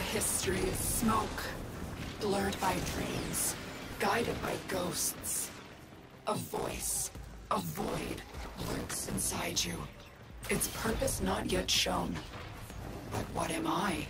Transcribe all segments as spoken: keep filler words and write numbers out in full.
history is smoke, blurred by dreams, guided by ghosts. A voice, a void, lurks inside you. Its purpose not yet shown. But what am I?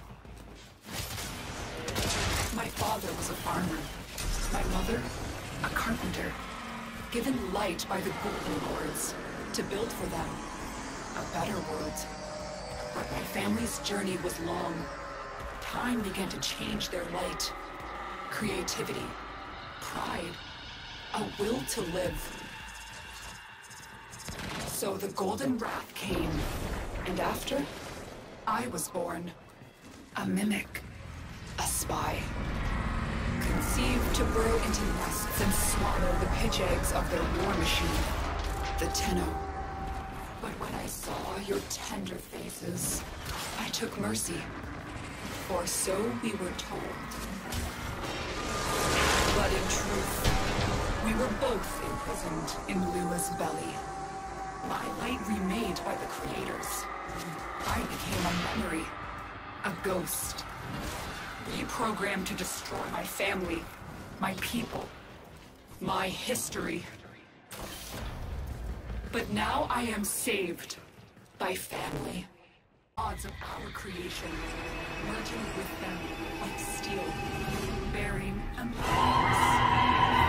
My father was a farmer. My mother, a carpenter. Given light by the Golden Lords to build for them a better world. But my family's journey was long. Time began to change their light. Creativity, pride, a will to live. So the Golden Wrath came, and after, I was born. A mimic, a spy. Conceived to burrow into nests and swallow the pitch eggs of their war machine, the Tenno. But when I saw your tender faces, I took mercy. For so we were told. But in truth, we were both imprisoned in Lua's belly. My light remade by the creators. I became a memory, a ghost. Reprogrammed to destroy my family, my people, my history. But now I am saved by family. Odds of our creation, merging with them like steel, bearing a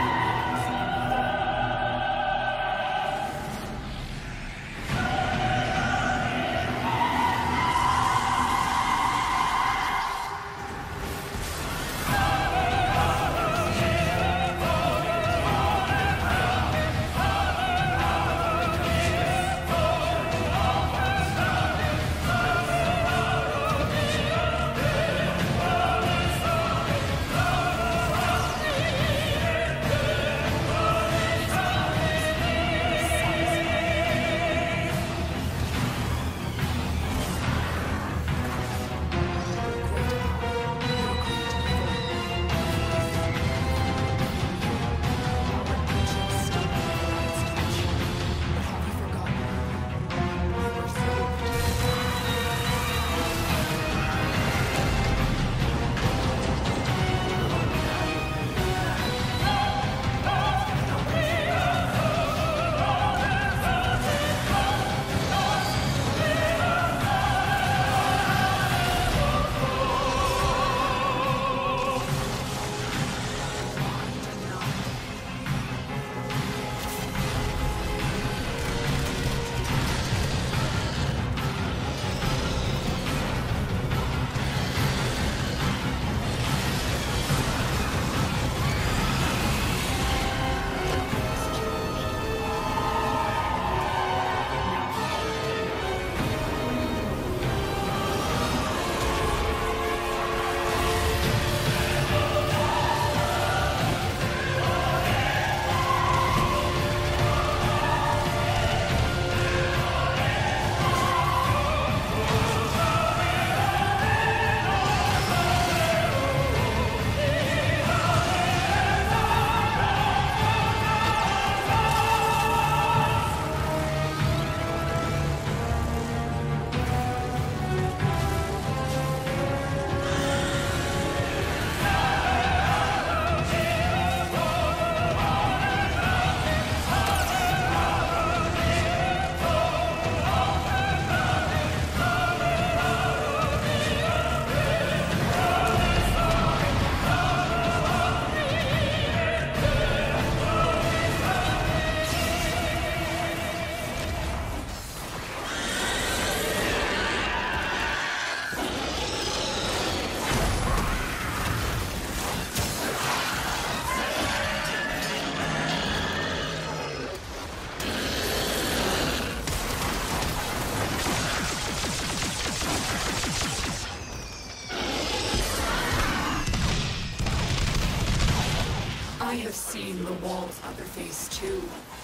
I have seen the wall's other face too.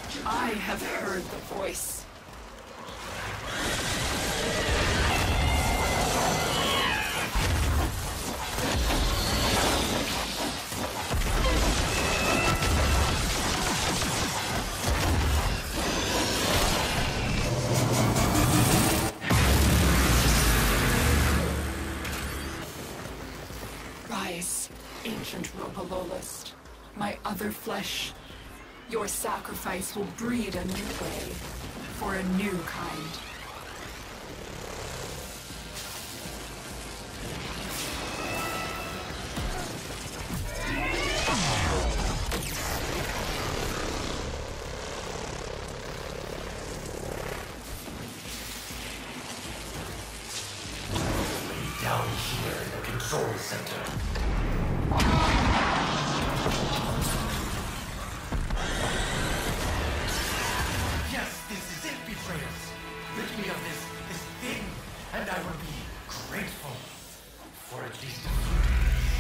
I have heard the voice. ancient Ropalolist. My other flesh. Your sacrifice will breed a new way. For a new kind. Down here in the control center. Yes, this is it, betrayers. Rid me of this, this thing, and I will be grateful for at least a few days.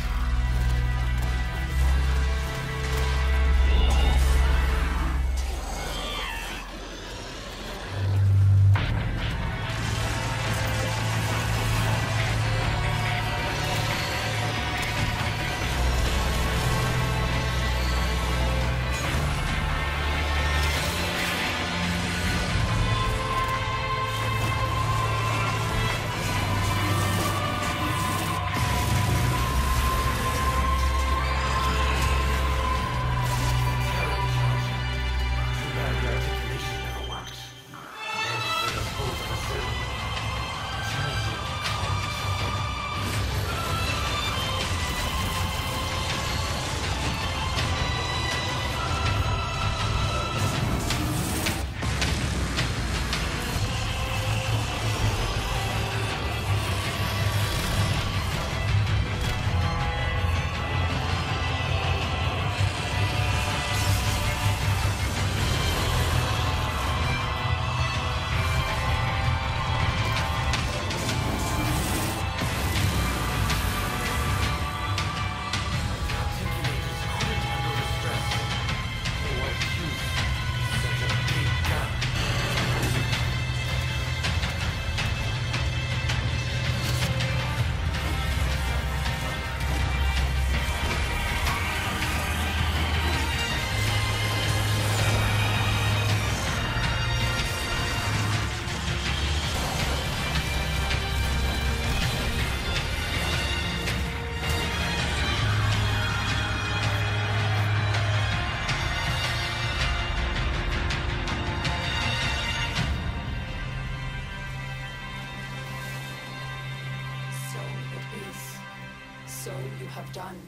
So you have done,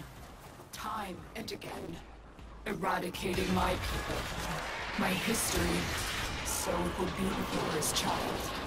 time and again, eradicating my people, my history, so it will be yours, child.